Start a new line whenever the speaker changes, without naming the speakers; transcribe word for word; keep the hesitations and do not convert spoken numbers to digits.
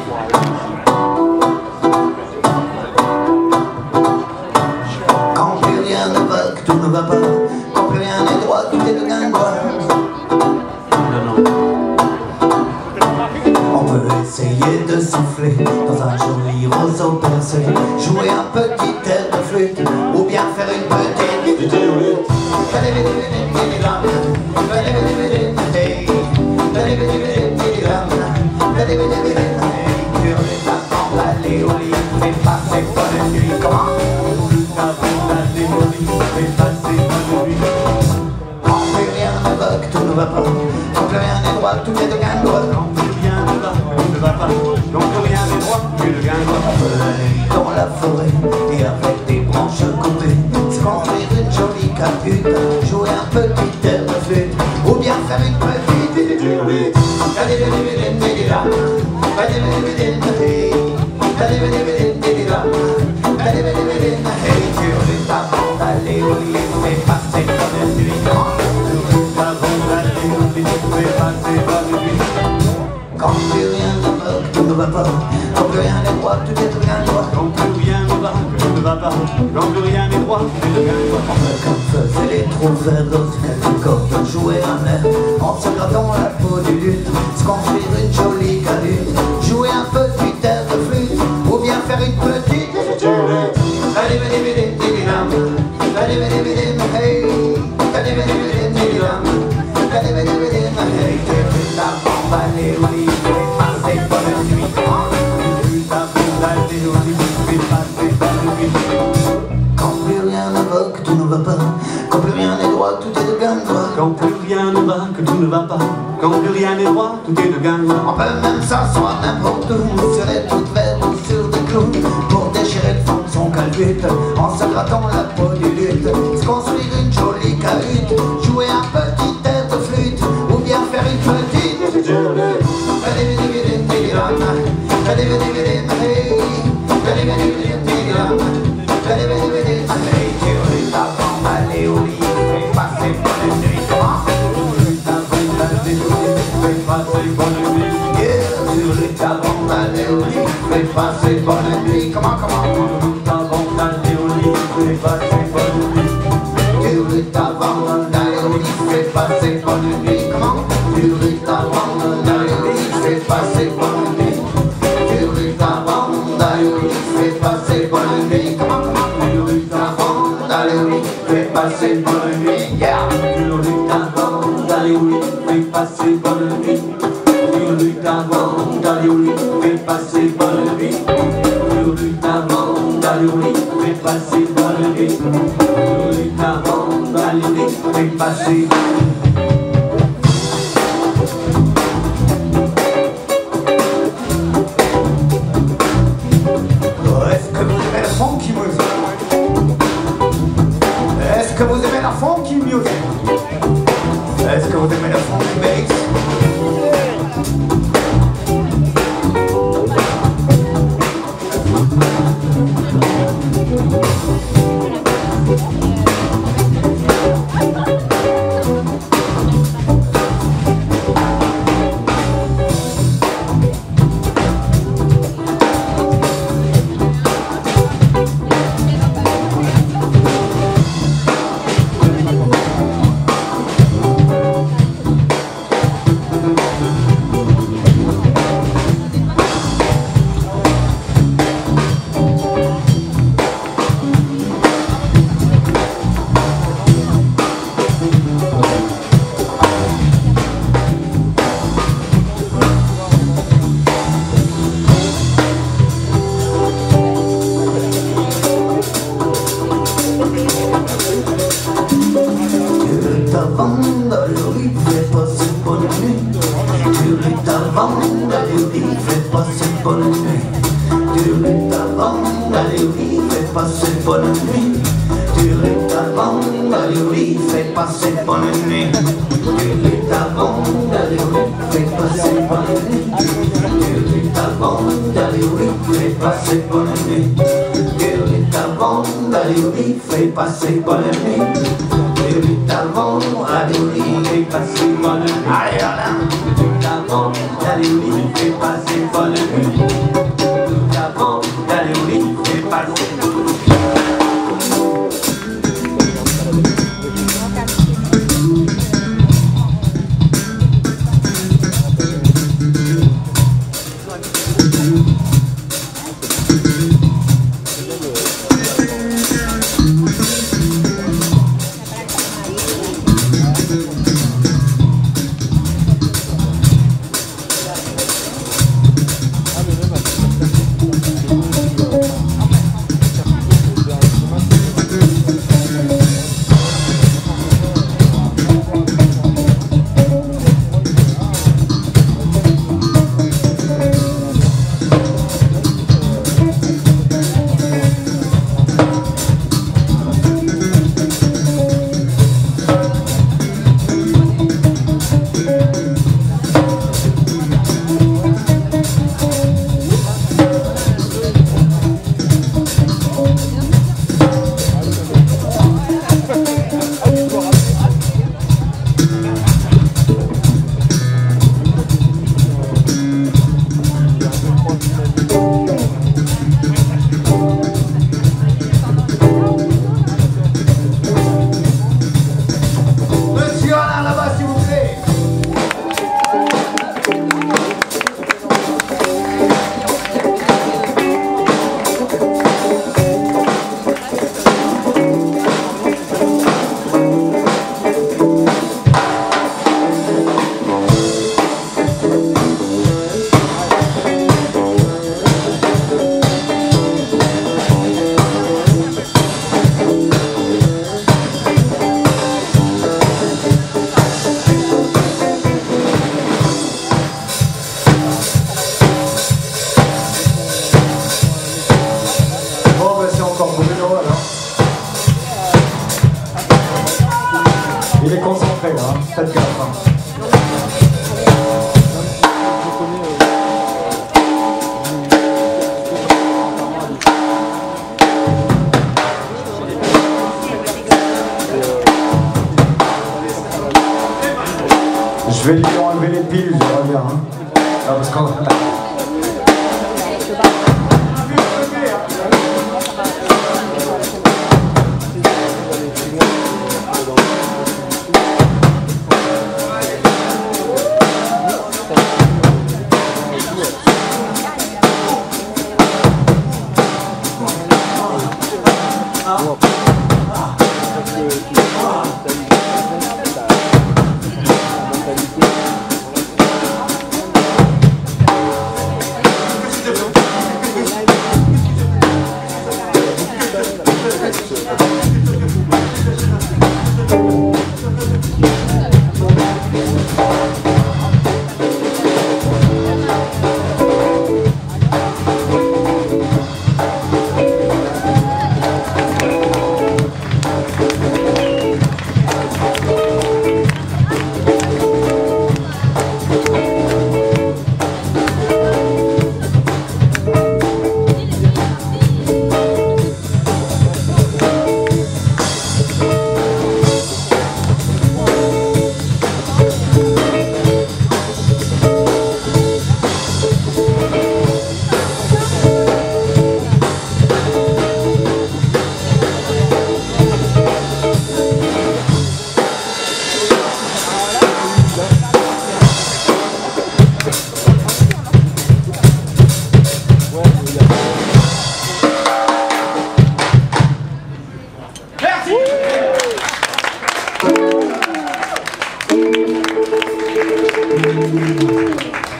Quand plus rien ne va, que tout ne va pas, quand plus rien n'est droit, tout est de guingoise. On peut essayer de souffler dans un joli roseau percé, jouer un petit air de flûte, ou bien faire une petite flûte. Allez, au lit, fais passer bonne nuit. Comment? Quand plus rien ne va, que tout ne va pas, quand plus rien n'est droit, tout est de guingoise.
Quand plus rien ne va, tout ne va pas, quand plus rien n'est droit, tout est de guingoise.
On peut aller dans la forêt et avec des branches coupées se construire une jolie cahute, jouer un petit air de flûte, ou bien faire une petite flûte. Allez au lit, fais passer bonne nuit. Quand plus rien ne va, que tout ne va pas, quand plus rien n'est droit, tout est de guingoise.
Quand plus rien ne va, que tout ne va pas, quand plus rien n'est droit, tout est de guingoise.
On peut comme faisaient les trouvères d'os, quelques cordes, jouer un air, en se grattant la peau du luth, se construire une jolie cahute, jouer un petit air de flûte, ou bien faire une petite flûte. Allez, allez, allez, allez, allez, au lit, fais passer bonne nuit. Quand plus rien ne va, que tout ne va pas, quand plus rien n'est droit, tout est de guingoise.
Quand plus rien ne va, que tout ne va pas, quand plus rien n'est droit, tout est de guingoise.
On peut même s'asseoir n'importe où, sur les toutes vertes ou sur des clous, pour déchirer le fond de son calbut, en se grattant la peau du luth, se construire une jolie cahute, jouer un petit air de flûte, ou bien faire une petite flûte. Allez au lit, fais passer bonne nuit. Comment?
Fais passer bonne nuit.
Sur les talons, allez au lit, fais passer bonne nuit. Comment, comment?
Avant d'aller au lit, fais passer bonne nuit.
Sur les talons, allez au lit, fais passer bonne nuit. Comment? Sur les talons, allez au lit, fais passer bonne nuit. Sur les talons, allez au lit, fais passer bonne nuit. Comment, comment? Sur les talons, allez au lit, fais passer bonne nuit. Yeah!
Sur les talons, d'aller au lit, fais passer bonne nuit. Sur les talons, d'aller au lit, fais passer bonne nuit. Sur les talons, d'aller au lit, fais passer bonne nuit. Sur les talons, d'aller au lit, fais passer.
Est-ce que vous aimez la funky music? Est-ce que vous aimez la funky music? Est-ce que vous aimez la funky bass? passer bonne nuit. Tu ris avant d'aller au lit, fais passer bonne nuit. Tu ris avant d'aller au lit, fais passer bonne nuit. Tu ris avant d'aller au lit, fais passer bonne nuit. Tu ris avant d'aller au lit, fais passer bonne nuit. Tu ris avant d'aller au lit, fais passer bonne nuit. Allez, Alain. Tu ris avant d'aller au lit, fais passer bonne nuit.
après là, hein. Faites gaffe. Hein. Je vais lui enlever les piles, je reviens. Hein. Non, parce qu'on... Merci.